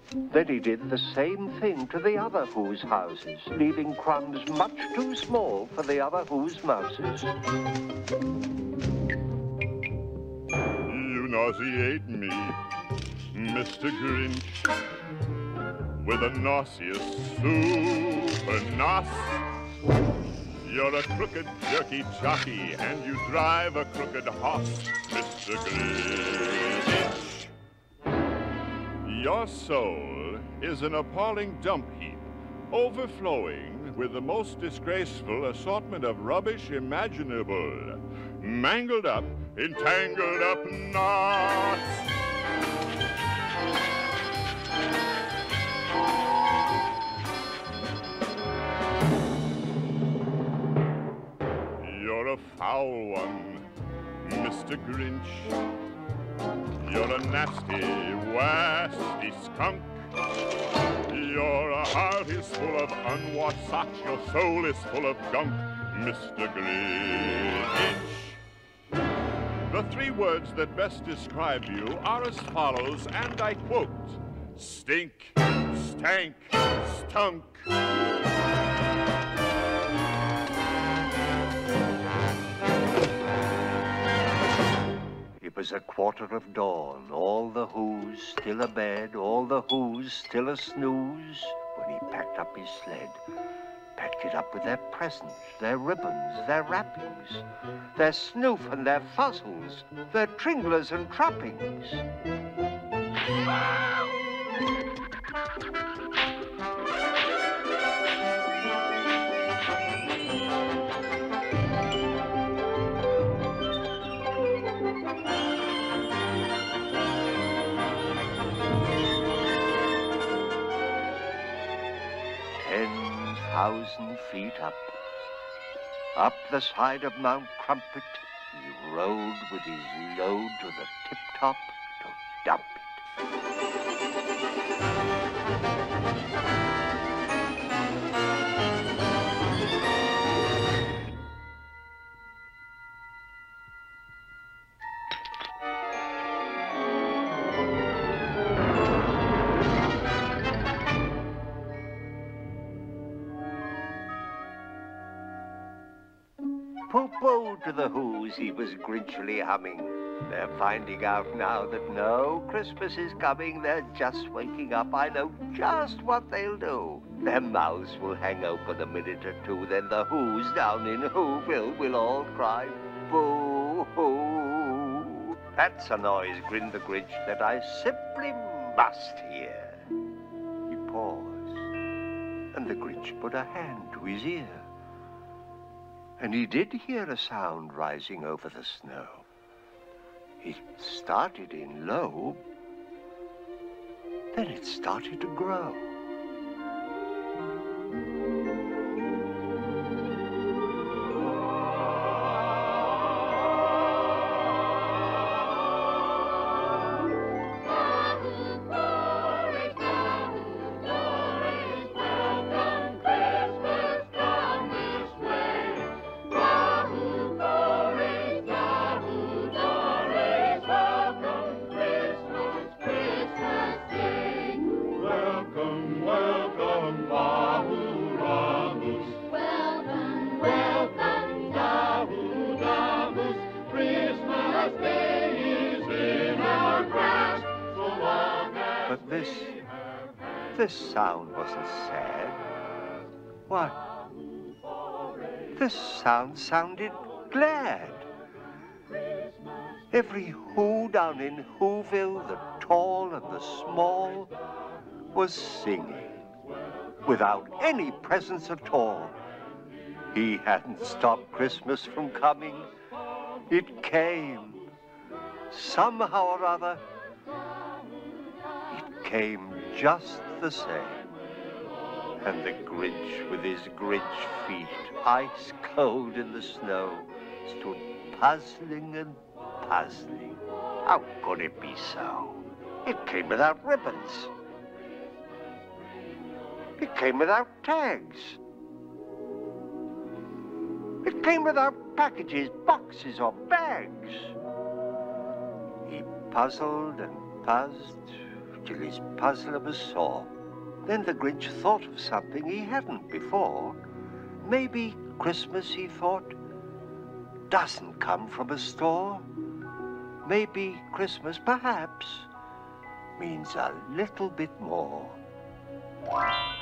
Then he did the same thing to the other Who's houses, leaving crumbs much too small for the other Who's mouses. You nauseate me, Mr. Grinch, with a nauseous super nos. You're a crooked, jerky jockey, and you drive a crooked horse, Mr. Grinch. Your soul is an appalling dump heap, overflowing with the most disgraceful assortment of rubbish imaginable. Mangled up in tangled up knots. You're a foul one, Mr. Grinch. You're a nasty, wasty skunk. Your heart is full of unwashed socks. Your soul is full of gunk, Mr. Grinch. The three words that best describe you are as follows, and I quote: stink, stank, stunk. It was 1:15, all the Who's still abed, all the Who's still a snooze, when he packed up his sled. Packed it up with their presents, their ribbons, their wrappings, their snoof and their fuzzles, their tringlers and trappings. 10,000 feet up the side of Mount Crumpet, he rode with his load to the tip-top to dump it. Pooh-pooh to the Who's, he was grinchily humming. They're finding out now that no Christmas is coming. They're just waking up. I know just what they'll do. Their mouths will hang open a minute or two. Then the Who's down in Whoville will all cry, boo-hoo. That's a noise, grinned the Grinch, that I simply must hear. He paused, and the Grinch put a hand to his ear. And he did hear a sound rising over the snow. It started in low, then it started to grow. But this sound wasn't sad. Why, this sound sounded glad. Every Who down in Whoville, the tall and the small, was singing without any presents at all. He hadn't stopped Christmas from coming. It came. Somehow or other, it came just the same. And the Grinch, with his Grinch feet, ice cold in the snow, stood puzzling and puzzling. How could it be so? It came without ribbons. It came without tags. It came without packages, boxes, or bags. He puzzled and puzzled ridiculous puzzler was sore. Then the Grinch thought of something he hadn't before. Maybe Christmas, he thought, doesn't come from a store. Maybe Christmas, perhaps, means a little bit more.